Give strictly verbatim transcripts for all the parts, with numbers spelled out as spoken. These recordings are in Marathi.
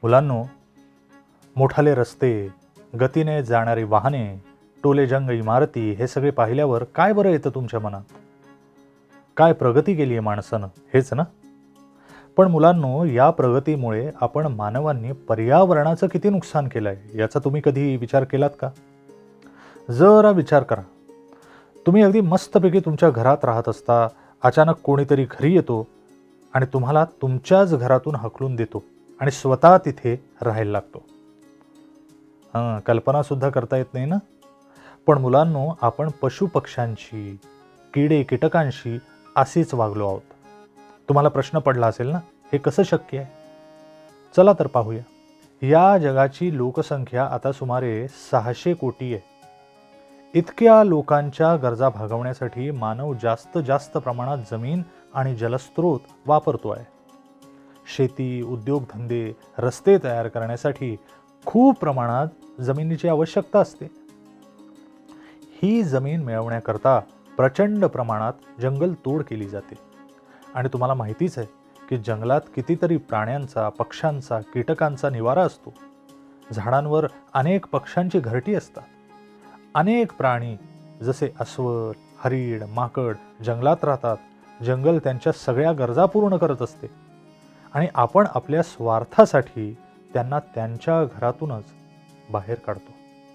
मुलांनो, मोठाले रस्ते, गतीने जाणारी वाहने, टोलेजंग इमारती हे सगळे पाहिल्यावर काय बरं येतं तुमच्या मनात? काय प्रगती केली आहे माणसानं, हेच ना? पण मुलांनो, या प्रगतीमुळे आपण मानवांनी पर्यावरणाचं किती नुकसान केलंय याचा तुम्ही कधी विचार केलात का? जरा विचार करा. तुम्ही अगदी मस्तपैकी तुमच्या घरात राहत असता, अचानक कोणीतरी घरी येतो आणि तुम्हाला तुमच्याच घरातून हकलून देतो आणि स्वतः तिथे राहायला लागतो. हां, कल्पना सुद्धा करता येत नाही ना? पण मुलांनो, आपण पशुपक्ष्यांशी, किडे कीटकांशी असेच वागलो आहोत. तुम्हाला प्रश्न पडला असेल ना, हे कसं शक्य आहे? चला तर पाहूया. या जगाची लोकसंख्या आता सुमारे सहाशे कोटी आहे. इतक्या लोकांच्या गरजा भागवण्यासाठी मानव जास्त जास्त प्रमाणात जमीन आणि जलस्रोत वापरतो आहे. शेती, उद्योगधंदे, रस्ते तयार करण्यासाठी खूप प्रमाणात जमिनीची आवश्यकता असते. ही जमीन मिळवण्याकरता प्रचंड प्रमाणात जंगल तोड केली जाते. आणि तुम्हाला माहितीच आहे की जंगलात कितीतरी प्राण्यांचा, पक्ष्यांचा, कीटकांचा निवारा असतो. झाडांवर अनेक पक्ष्यांची घरटी असतात. अनेक प्राणी जसे अस्वल, हरीण, माकड जंगलात राहतात. जंगल त्यांच्या सगळ्या गरजा पूर्ण करत असते आणि आपण आपल्या स्वार्थासाठी त्यांना त्यांच्या घरातूनच बाहेर काढतो.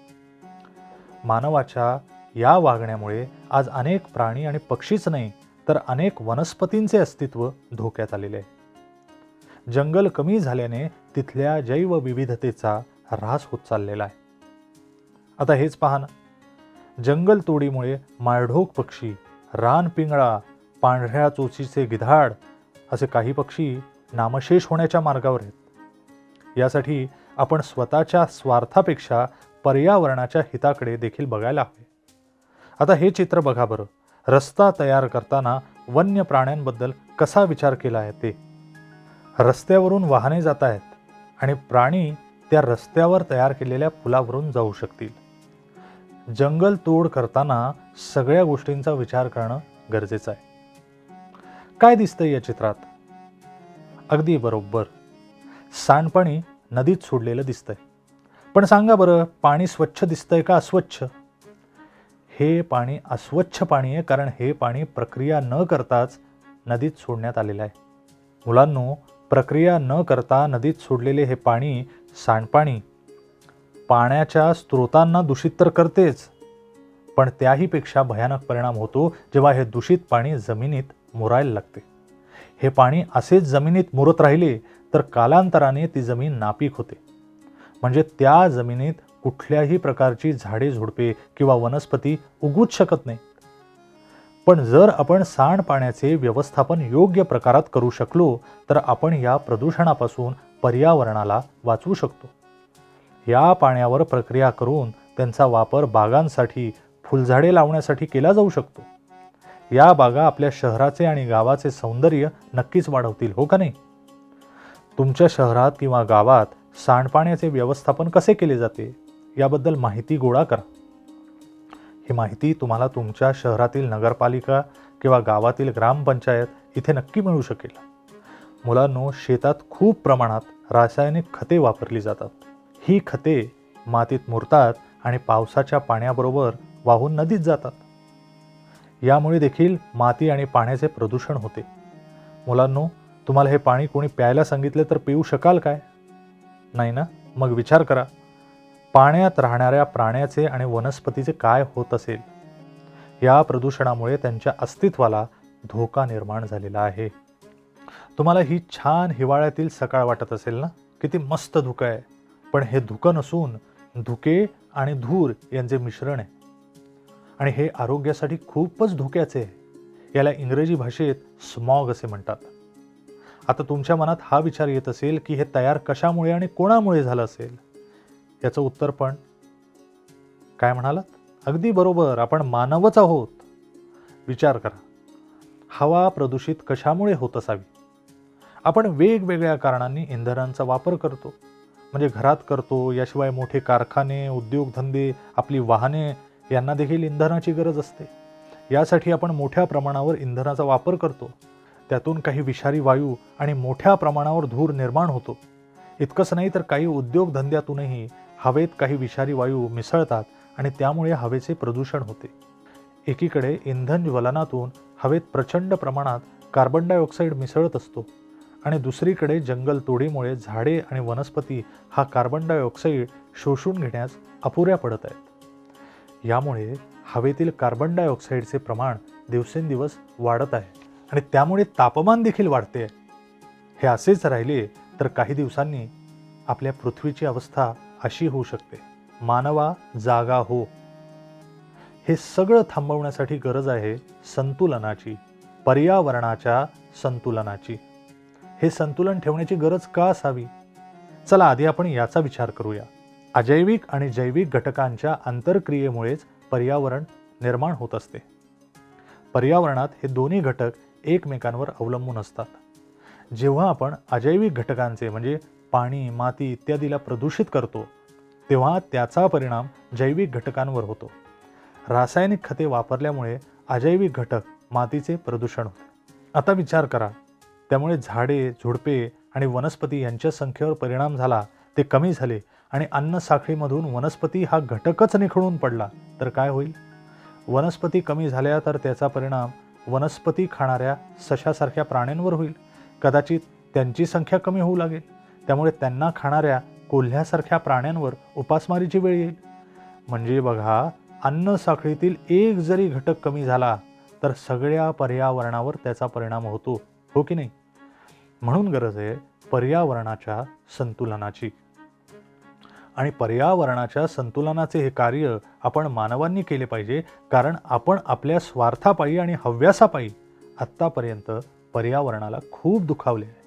मानवाच्या या वागण्यामुळे आज अनेक प्राणी आणि पक्षीच नाही तर अनेक वनस्पतींचे अस्तित्व धोक्यात आलेले आहे. जंगल कमी झाल्याने तिथल्या जैवविविधतेचा ऱ्हास होत चाललेला आहे. आता हेच पहा ना, जंगल तोडीमुळे माळढोक पक्षी, रानपिंगळा, पांढऱ्या चोचीचे गिधाड असे काही पक्षी नामशेष होण्याच्या मार्गावर आहेत. यासाठी आपण स्वतःच्या स्वार्थापेक्षा पर्यावरणाच्या हिताकडे देखील बघायला हवे. आता हे चित्र बघा बरं. रस्ता तयार करताना वन्य प्राण्यांबद्दल कसा विचार केला आहे ते. रस्त्यावरून वाहने जात आहेत आणि प्राणी त्या रस्त्यावर तयार केलेल्या पुलावरून जाऊ शकतील. जंगल तोड करताना सगळ्या गोष्टींचा विचार करणं गरजेचं आहे. काय दिसतंय या चित्रात? अगदी बरोबर, सांडपाणी नदीत सोडलेलं दिसतंय. पण सांगा बरं, पाणी स्वच्छ दिसतंय का अस्वच्छ? हे पाणी अस्वच्छ पाणी आहे, कारण हे पाणी प्रक्रिया न करताच नदीत सोडण्यात आलेलं आहे. मुलांनो, प्रक्रिया न करता नदीत सोडलेले हे पाणी, सांडपाणी, पाण्याच्या स्रोतांना दूषित तर करतेच, पण त्याहीपेक्षा भयानक परिणाम होतो जेव्हा हे दूषित पाणी जमिनीत मुरायला लागते. हे पाणी असेच जमिनीत मुरत राहिले तर कालांतराने ती जमीन नापीक होते. म्हणजे त्या जमिनीत कुठल्याही प्रकारची झाडे झुडपे किंवा वनस्पती उगूच शकत नाही. पण जर आपण सांडपाण्याचे व्यवस्थापन योग्य प्रकारात करू शकलो तर आपण या प्रदूषणापासून पर्यावरणाला वाचवू शकतो. या पाण्यावर प्रक्रिया करून त्यांचा वापर बागांसाठी, फुलझाडे लावण्यासाठी केला जाऊ शकतो. या बागा आपल्या शहराचे आणि गावाचे सौंदर्य नक्कीच वाढवतील, हो का नाही? तुमच्या शहरात किंवा गावात सांडपाण्याचे व्यवस्थापन कसे केले जाते याबद्दल माहिती गोळा करा. ही माहिती तुम्हाला तुमच्या शहरातील नगरपालिका किंवा गावातील ग्रामपंचायत इथे नक्की मिळू शकेल. मुलांनो, शेतात खूप प्रमाणात रासायनिक खते वापरली जातात. ही खते मातीत मुरतात आणि पावसाच्या पाण्याबरोबर वाहून नदीत जातात. यामुळे देखील माती आणि पाण्याचे प्रदूषण होते. मुलांनो, तुम्हाला हे पाणी कोणी प्यायला सांगितले तर पिऊ शकाल काय? नाही ना? मग विचार करा, पाण्यात राहणाऱ्या प्राण्याचे आणि वनस्पतीचे काय होत असेल. या प्रदूषणामुळे त्यांच्या अस्तित्वाला धोका निर्माण झालेला आहे. तुम्हाला ही छान हिवाळ्यातील सकाळ वाटत असेल ना? किती मस्त धुकं आहे. पण हे धुकं नसून धुके आणि धूर यांचे मिश्रण आहे आणि हे आरोग्यासाठी खूपच धोक्याचे आहे. याला इंग्रजी भाषेत स्मॉग असे म्हणतात. आता तुमच्या मनात हा विचार येत असेल की हे तयार कशामुळे आणि कोणामुळे झालं असेल. याचं उत्तर पण काय म्हणालात? अगदी बरोबर, आपण मानवच आहोत. विचार करा, हवा प्रदूषित कशामुळे होत असावी? आपण वेगवेगळ्या कारणांनी इंधनांचा वापर करतो. म्हणजे घरात करतो, याशिवाय मोठे कारखाने, उद्योगधंदे, आपली वाहने यांना देखील इंधनाची गरज असते. यासाठी आपण मोठ्या प्रमाणावर इंधनाचा वापर करतो. त्यातून काही विषारी वायू आणि मोठ्या प्रमाणावर धूर निर्माण होतो. इतकंच नाही तर काही उद्योगधंद्यातूनही हवेत काही विषारी वायू मिसळतात आणि त्यामुळे हवेचे प्रदूषण होते. एकीकडे इंधन ज्वलनातून हवेत प्रचंड प्रमाणात कार्बन डायऑक्साईड मिसळत असतो आणि दुसरीकडे जंगलतोडीमुळे झाडे आणि वनस्पती हा कार्बन डायऑक्साईड शोषून घेण्यास अपुऱ्या पडत आहेत. यामुळे हवेतील कार्बन डायऑक्साईडचे प्रमाण दिवसेंदिवस वाढत आहे आणि त्यामुळे तापमान देखील वाढते. हे असेच राहिले तर काही दिवसांनी आपल्या पृथ्वीची अवस्था अशी होऊ शकते, मानवा जागा हो. हे सगळं थांबवण्यासाठी गरज आहे संतुलनाची, पर्यावरणाच्या संतुलनाची. हे संतुलन ठेवण्याची गरज का असावी? चला आधी आपण याचा विचार करूया. अजैविक आणि जैविक घटकांच्या आंतरक्रियेमुळेच पर्यावरण निर्माण होत असते. पर्यावरणात हे दोन्ही घटक एकमेकांवर अवलंबून असतात. जेव्हा आपण अजैविक घटकांचे म्हणजे पाणी, माती इत्यादीला प्रदूषित करतो तेव्हा त्याचा परिणाम जैविक घटकांवर होतो. रासायनिक खते वापरल्यामुळे अजैविक घटक मातीचे प्रदूषण होते. आता विचार करा, त्यामुळे झाडे, झुडपे आणि वनस्पती यांच्या संख्येवर परिणाम झाला, ते कमी झाले आणि अन्न साखळीमधून वनस्पती हा घटकच निखळून पडला तर काय होईल? वनस्पती कमी झाल्या तर त्याचा परिणाम वनस्पती खाणाऱ्या सशासारख्या प्राण्यांवर होईल. कदाचित त्यांची संख्या कमी होऊ लागेल. त्यामुळे त्यांना खाणाऱ्या कोल्ह्यासारख्या प्राण्यांवर उपासमारीची वेळ येईल. म्हणजे बघा, अन्न साखळीतील एक जरी घटक कमी झाला तर सगळ्या पर्यावरणावर त्याचा परिणाम होतो, हो की नाही? म्हणून गरज आहे पर्यावरणाच्या संतुलनाची. आणि पर्यावरणाच्या संतुलनाचे हे कार्य आपण मानवांनी केले पाहिजे, कारण आपण आपल्या स्वार्थापायी आणि हव्यासापायी आत्तापर्यंत पर्यावरणाला खूप दुखावले आहे.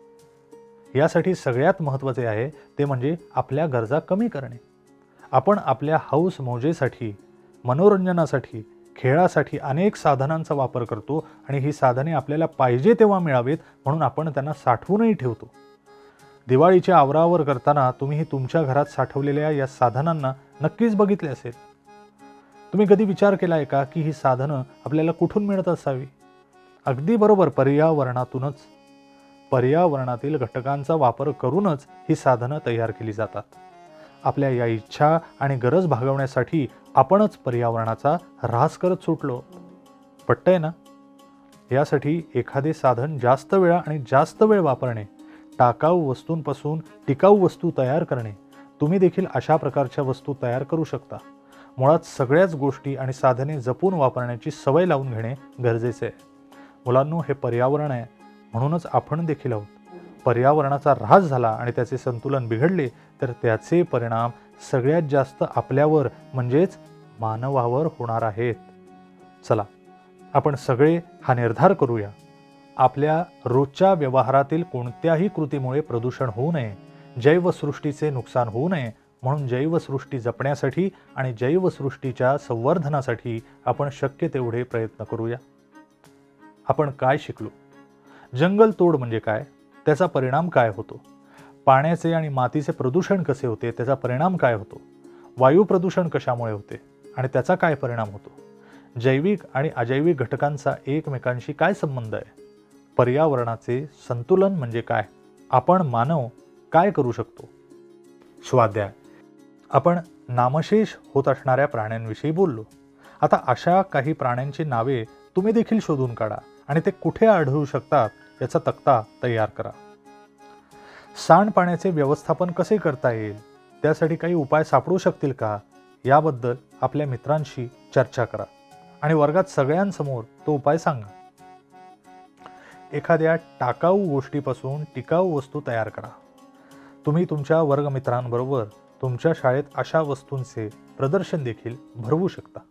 यासाठी सगळ्यात महत्त्वाचे आहे ते म्हणजे आपल्या गरजा कमी करणे. आपण आपल्या हौस मौजेसाठी, मनोरंजनासाठी, खेळासाठी अनेक साधनांचा वापर करतो आणि ही साधने आपल्याला पाहिजे तेव्हा मिळावेत म्हणून आपण त्यांना साठवूनही ठेवतो. दिवाळीच्या आवरावर करताना तुम्ही तुमच्या घरात साठवलेल्या या साधनांना नक्कीच बघितले असेल. तुम्ही कधी विचार केला आहे का की ही साधनं आपल्याला कुठून मिळत असावी? अगदी बरोबर, पर्यावरणातूनच. पर्यावरणातील घटकांचा वापर करूनच ही साधनं तयार केली जातात. आपल्या या इच्छा आणि गरज भागवण्यासाठी आपणच पर्यावरणाचा ऱ्हास करत सुटलो. पटतंय ना? यासाठी एखादे साधन जास्त वेळा आणि जास्त वेळ वापरणे, टाकाऊ वस्तूंपासून टिकाऊ वस्तू तयार करणे, तुम्ही देखील अशा प्रकारच्या वस्तू तयार करू शकता. मुळात सगळ्याच गोष्टी आणि साधने जपून वापरण्याची सवय लावून घेणे गरजेचे आहे. मुलांनो, हे पर्यावरण आहे, म्हणूनच आपण देखील आहोत. पर्यावरणाचा ऱ्हास झाला आणि त्याचे संतुलन बिघडले तर त्याचे परिणाम सगळ्यात जास्त आपल्यावर म्हणजेच मानवावर होणार आहेत. चला आपण सगळे हा निर्धार करूया. आपल्या रोजच्या व्यवहारातील कोणत्याही कृतीमुळे प्रदूषण होऊ नये, जैवसृष्टीचे नुकसान होऊ नये, म्हणून जैवसृष्टी जपण्यासाठी आणि जैवसृष्टीच्या संवर्धनासाठी आपण शक्य तेवढे प्रयत्न करूया. आपण काय शिकलो? जंगलतोड म्हणजे काय, त्याचा परिणाम काय होतो? पाण्याचे आणि मातीचे प्रदूषण कसे होते, त्याचा परिणाम काय होतो? वायू प्रदूषण कशामुळे होते आणि त्याचा काय परिणाम होतो? जैविक आणि अजैविक घटकांचा एकमेकांशी काय संबंध आहे? पर्यावरणाचे संतुलन म्हणजे काय? आपण मानव काय करू शकतो? स्वाध्याय. आपण नामशेष होत असणाऱ्या प्राण्यांविषयी बोललो. आता अशा काही प्राण्यांची नावे तुम्ही देखील शोधून काढा आणि ते कुठे आढळू शकतात याचा तक्ता तयार करा. सांडपाण्याचे व्यवस्थापन कसे करता येईल, त्यासाठी काही उपाय सापडू शकतील का, याबद्दल आपल्या मित्रांशी चर्चा करा आणि वर्गात सगळ्यांसमोर तो उपाय सांगा. एखाद्या टाकाऊ गोष्टीपासून टिकाऊ वस्तू तयार करा. तुम्ही तुमच्या वर्गमित्रांबरोबर तुमच्या शाळेत अशा वस्तूंचे प्रदर्शन देखील भरवू शकता.